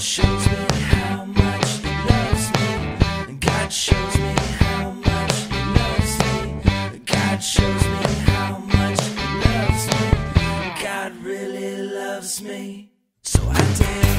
shows me how much He loves me. God shows me how much He loves me. God shows me how much He loves me. God really loves me. So I dance.